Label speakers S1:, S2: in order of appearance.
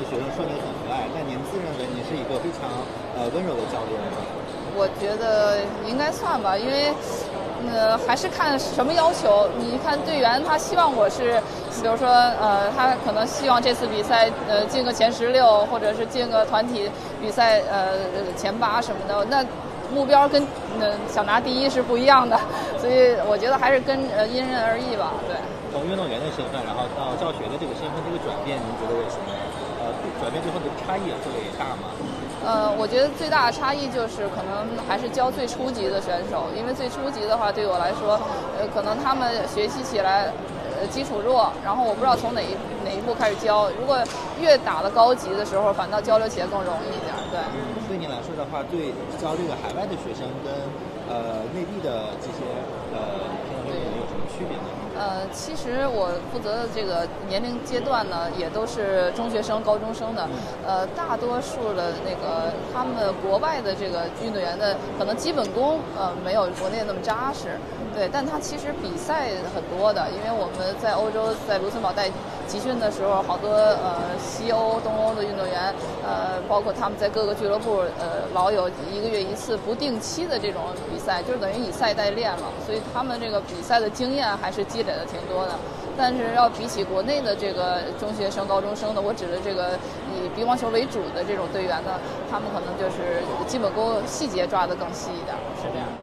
S1: 学生说你很和蔼，但您自认为您是一个非常温柔的教练吗？
S2: 我觉得应该算吧，因为还是看什么要求。你看队员他希望我是，比如说他可能希望这次比赛进个前16，或者是进个团体比赛前8什么的，那目标跟想拿第1是不一样的，所以我觉得还是跟因人而异吧。对。
S1: 从运动员的身份，然后到教学的这个身份，这个转变，您觉得为什么？转变最后的差异会大吗？
S2: 我觉得最大的差异就是可能还是教最初级的选手，因为最初级的话对我来说，可能他们学习起来基础弱，然后我不知道从哪一步开始教。如果越打到高级的时候，反倒交流起来更容易一点。对。
S1: 对您来说的话，对教这个海外的学生跟内地的这些运动员有什么区别呢？
S2: 其实我负责的这个年龄阶段呢，也都是中学生、高中生的。大多数的他们国外的这个运动员的可能基本功没有国内那么扎实，对，但他其实比赛很多的，因为我们在欧洲，在卢森堡带集训的时候，好多西欧、东欧的运动员，包括他们在各个俱乐部老有1个月1次不定期的这种比赛，就是等于以赛代练了，所以他们这个比赛的经验还是积累的挺多的。但是要比起国内的这个中学生、高中生的，我指的这个以乒乓球为主的这种队员呢，他们可能就是基本功细节抓得更细一点，是这样。